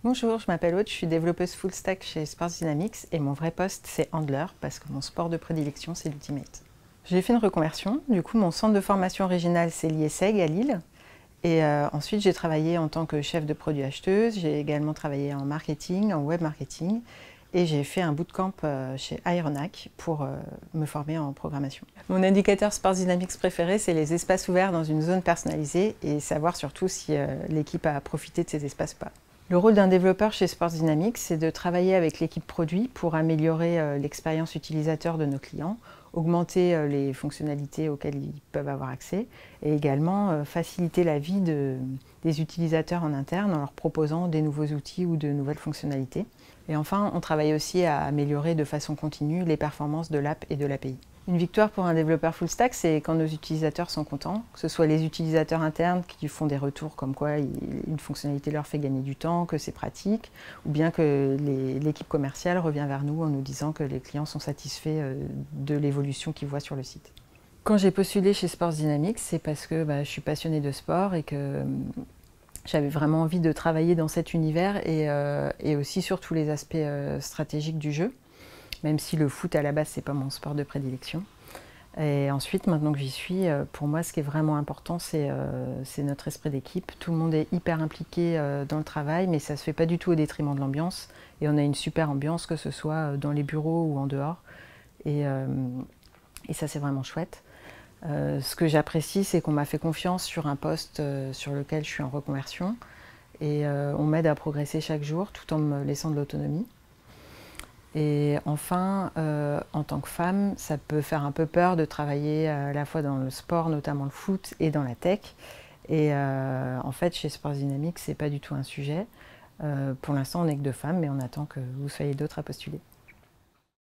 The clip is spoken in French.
Bonjour, je m'appelle Aude, je suis développeuse full stack chez Sports Dynamics et mon vrai poste c'est handler parce que mon sport de prédilection c'est l'ultimate. J'ai fait une reconversion, du coup mon centre de formation original c'est l'IESEG à Lille et ensuite j'ai travaillé en tant que chef de produit acheteuse, j'ai également travaillé en marketing, en web marketing et j'ai fait un bootcamp chez Ironhack pour me former en programmation. Mon indicateur Sports Dynamics préféré c'est les espaces ouverts dans une zone personnalisée et savoir surtout si l'équipe a profité de ces espaces ou pas. Le rôle d'un développeur chez Sports Dynamics, c'est de travailler avec l'équipe produit pour améliorer l'expérience utilisateur de nos clients, augmenter les fonctionnalités auxquelles ils peuvent avoir accès et également faciliter la vie des utilisateurs en interne en leur proposant des nouveaux outils ou de nouvelles fonctionnalités. Et enfin, on travaille aussi à améliorer de façon continue les performances de l'app et de l'API. Une victoire pour un développeur full stack, c'est quand nos utilisateurs sont contents, que ce soit les utilisateurs internes qui font des retours comme quoi une fonctionnalité leur fait gagner du temps, que c'est pratique, ou bien que l'équipe commerciale revient vers nous en nous disant que les clients sont satisfaits de l'évolution qu'ils voient sur le site. Quand j'ai postulé chez Sports Dynamics, c'est parce que je suis passionnée de sport et que j'avais vraiment envie de travailler dans cet univers et aussi sur tous les aspects stratégiques du jeu. Même si le foot à la base, c'est pas mon sport de prédilection. Et ensuite, maintenant que j'y suis, pour moi, ce qui est vraiment important, c'est notre esprit d'équipe. Tout le monde est hyper impliqué dans le travail, mais ça se fait pas du tout au détriment de l'ambiance. Et on a une super ambiance, que ce soit dans les bureaux ou en dehors. Et ça, c'est vraiment chouette. Ce que j'apprécie, c'est qu'on m'a fait confiance sur un poste sur lequel je suis en reconversion. Et on m'aide à progresser chaque jour, tout en me laissant de l'autonomie. Et enfin, en tant que femme, ça peut faire un peu peur de travailler à la fois dans le sport, notamment le foot, et dans la tech. Et en fait, chez Sports Dynamics, c'est pas du tout un sujet. Pour l'instant, on n'est que deux femmes, mais on attend que vous soyez d'autres à postuler.